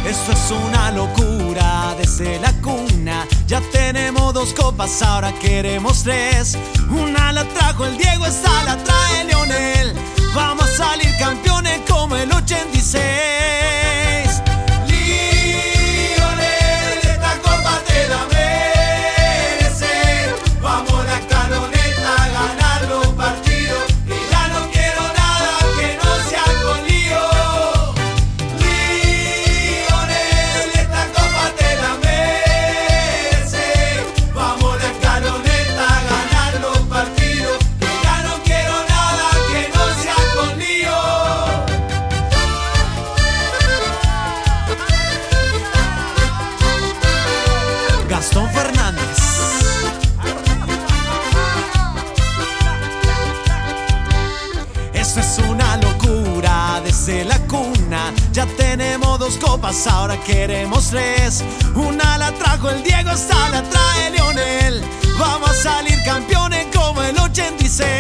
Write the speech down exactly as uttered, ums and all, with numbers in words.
Esto es una locura desde la cuna. Ya tenemos dos copas, ahora queremos tres. Una la trajo el Diego, esta la trae Lionel. Vamos a salir campeones como el ochenta y seis. Lionel, esta copa te la mereces. Vamos la escaloneta a ganar los partidos. Y ya no quiero nada que no sea con lío. Lionel, esta copa te la mereces. Vamos la escaloneta a ganar los partidos. Y ya no quiero nada que no sea con lío. Gastón Fernández. Esto es una locura desde la cuna. Ya tenemos dos copas, ahora queremos tres. Una la trajo el Diego, esta la trae Lionel. Vamos a salir campeones como el ochenta y seis.